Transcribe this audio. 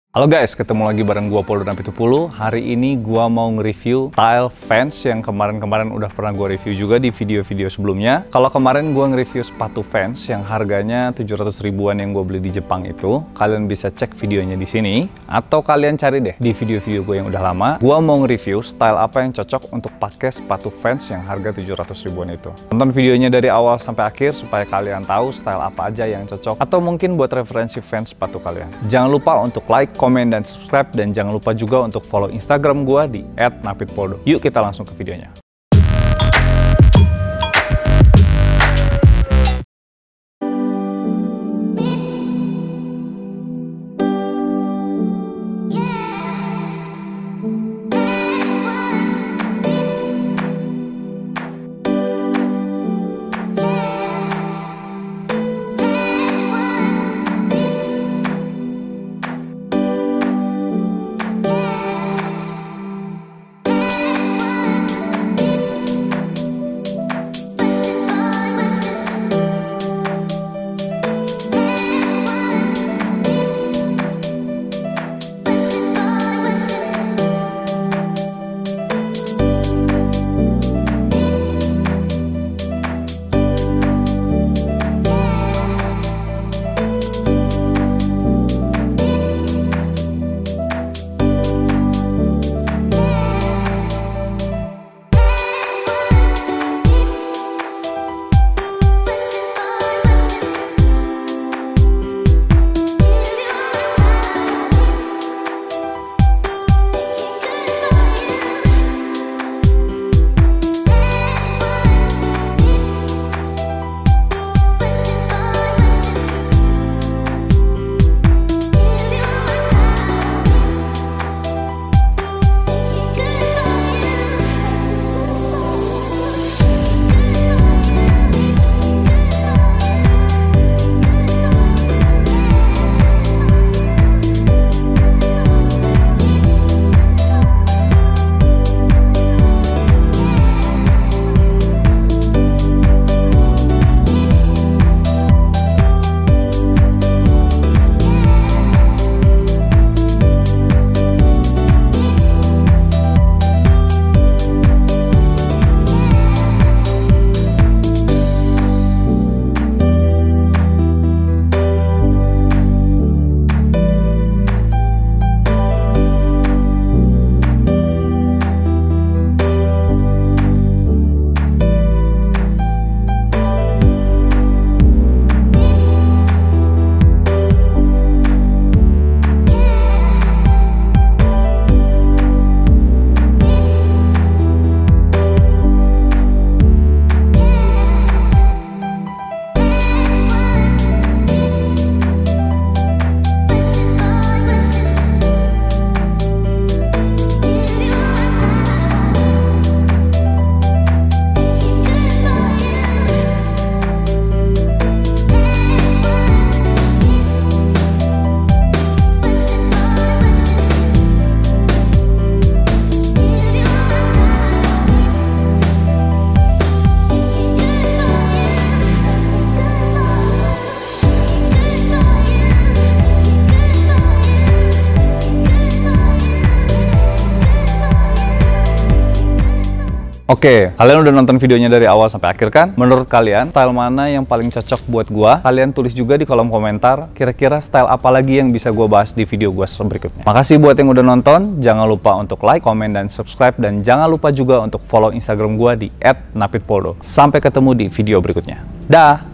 Halo guys, ketemu lagi bareng gua Poldo Napi 70. Hari ini gua mau nge-review style Vans yang kemarin-kemarin udah pernah gua review juga di video-video sebelumnya. Kalau kemarin gua nge-review sepatu Vans yang harganya 700 ribuan yang gua beli di Jepang itu, kalian bisa cek videonya di sini atau kalian cari deh di video-video gua yang udah lama. Gua mau nge-review style apa yang cocok untuk pakai sepatu Vans yang harga 700 ribuan itu. Tonton videonya dari awal sampai akhir supaya kalian tahu style apa aja yang cocok atau mungkin buat referensi Vans sepatu kalian. Jangan lupa untuk like, komen, dan subscribe, dan jangan lupa juga untuk follow Instagram gua di @napitpoldo. Yuk kita langsung ke videonya. Oke, kalian udah nonton videonya dari awal sampai akhir kan? Menurut kalian, style mana yang paling cocok buat gua? Kalian tulis juga di kolom komentar, kira-kira style apa lagi yang bisa gua bahas di video gua berikutnya. Makasih buat yang udah nonton, jangan lupa untuk like, komen, dan subscribe, dan jangan lupa juga untuk follow Instagram gua di @napitpoldo. Sampai ketemu di video berikutnya. Dah!